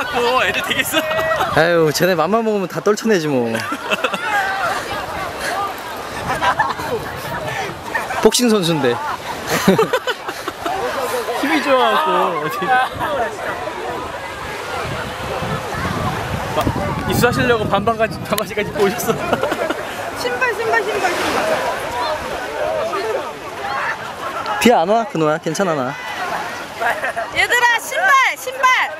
갖고 애들 되겠어? 아유, 쟤네 맘만 먹으면 다 떨쳐내지 뭐. 복싱 선수인데. 힘이 좋아갖고 어디 입수하시려고 반바지까지 입고 오셨어. 신발. 비 안 와? 그노야? 괜찮아 나. 얘들아, 신발.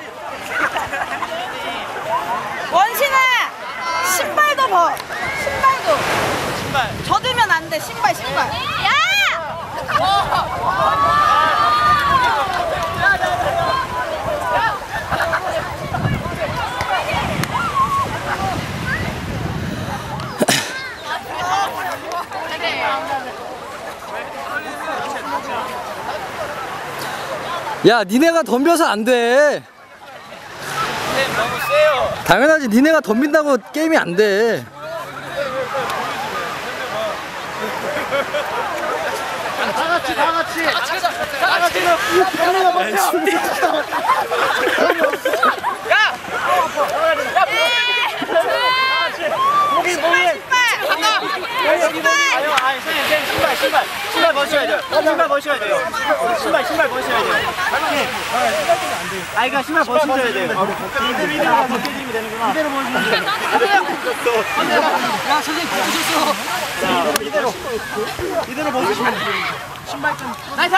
원신아, 신발도 벗. 신발. 젖으면 안 돼. 신발. 야! 야, 니네가 덤벼서 안 돼. 너무 세요. 당연하지. 니네가 덤빈다고 게임이 안 돼. 다 같이 신발 벗어야 돼요. 신발 벗어야 돼요. 아이가 신발 벗으셔야 돼요. 이대로 벗겨드리면 되는구나. 이대로 벗으면 돼요. 야, 선생님 벗으셨어. 이대로 벗으시면 돼요. 신발 좀. 나이스!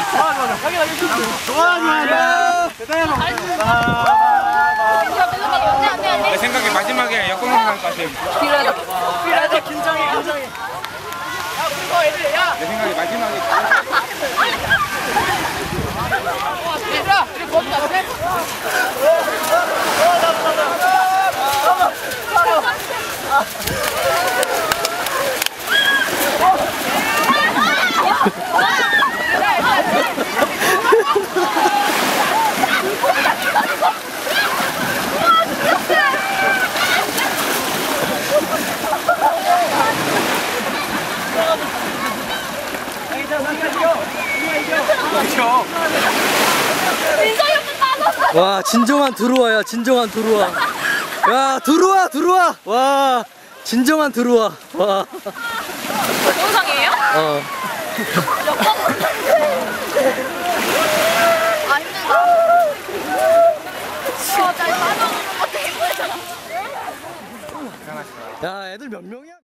내 생각에 마지막에 역공항 갈것 같아요. 필요하다. 긴장해. 내 생각에 마지막에. 얘들아, 이거 거기 앞에. 와, 진정한 들어와야, 진정한 들어와. 야, 들어와. 와, 진정한 들어와. 와. 영상이에요? 어. 몇 번